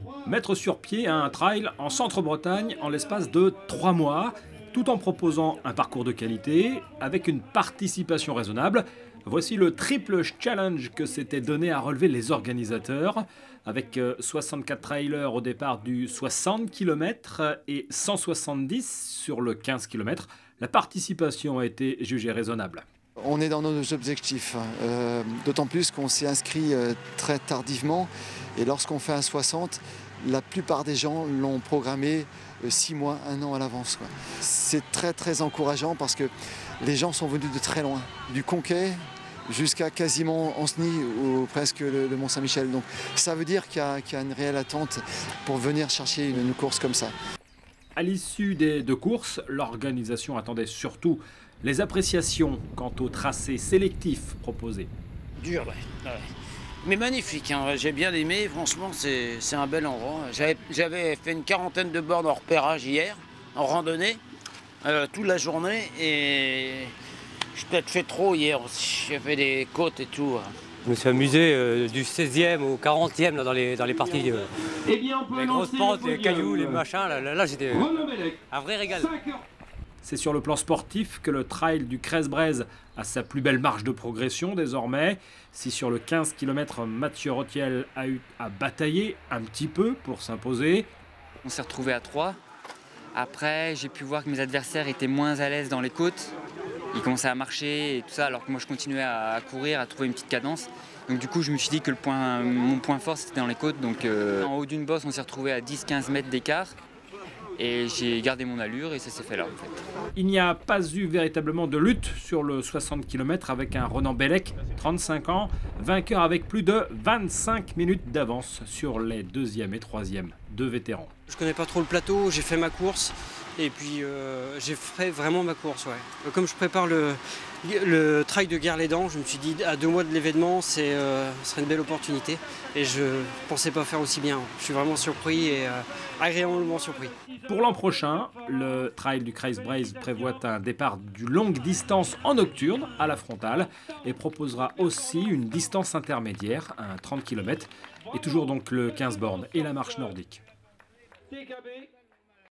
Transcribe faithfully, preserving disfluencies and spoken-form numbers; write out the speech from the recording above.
mettre sur pied un trail en Centre-Bretagne en l'espace de trois mois, tout en proposant un parcours de qualité avec une participation raisonnable. Voici le triple challenge que s'étaient donné à relever les organisateurs, avec soixante-quatre trailers au départ du soixante kilomètres et cent soixante-dix sur le quinze kilomètres. La participation a été jugée raisonnable. On est dans nos objectifs, euh, d'autant plus qu'on s'est inscrit euh, très tardivement. Et lorsqu'on fait un soixante, la plupart des gens l'ont programmé euh, six mois, un an à l'avance. C'est très très encourageant parce que les gens sont venus de très loin, du Conquet jusqu'à quasiment Ancenis ou presque le, le Mont-Saint-Michel. Donc ça veut dire qu'il y a, qu'il y a une réelle attente pour venir chercher une, une course comme ça. À l'issue des deux courses, l'organisation attendait surtout les appréciations quant au tracé sélectif proposé. Dur, ouais. ouais. Mais magnifique, hein. J'ai bien aimé, franchement c'est un bel endroit. J'avais fait une quarantaine de bornes en repérage hier, en randonnée, euh, toute la journée, et j'ai peut-être fait trop hier aussi. J'ai fait des côtes et tout. Je me suis amusé euh, du seizième au quarantième là, dans, les, dans les parties. Euh, eh bien, on peut les grosses pentes, les cailloux, les machins, là, là, là j'étais un vrai régal. C'est sur le plan sportif que le trail du Crest-Braise a sa plus belle marge de progression désormais. Si sur le quinze kilomètres, Mathieu Rottiel a eu à batailler un petit peu pour s'imposer. On s'est retrouvés à trois. Après, j'ai pu voir que mes adversaires étaient moins à l'aise dans les côtes. Ils commençaient à marcher et tout ça, alors que moi je continuais à courir, à trouver une petite cadence. Donc du coup, je me suis dit que le point, mon point fort, c'était dans les côtes. Donc euh, en haut d'une bosse, on s'est retrouvé à dix quinze mètres d'écart. Et j'ai gardé mon allure et ça s'est fait là en fait. Il n'y a pas eu véritablement de lutte sur le soixante kilomètres avec un Ronan Bellec, trente-cinq ans, vainqueur avec plus de vingt-cinq minutes d'avance sur les deuxième et troisième, deux vétérans. Je connais pas trop le plateau, j'ai fait ma course et puis euh, j'ai fait vraiment ma course. Ouais. Comme je prépare le, le trail de Guerre-les-Dents, je me suis dit à deux mois de l'événement, c'est, euh, ce serait une belle opportunité et je pensais pas faire aussi bien. Je suis vraiment surpris et euh, agréablement surpris. Pour l'an prochain, le trail du Crest-Braise prévoit un départ du longue distance en nocturne à la frontale et proposera aussi une distance intermédiaire, un trente kilomètres, et toujours donc le quinze bornes et la marche nordique. T K B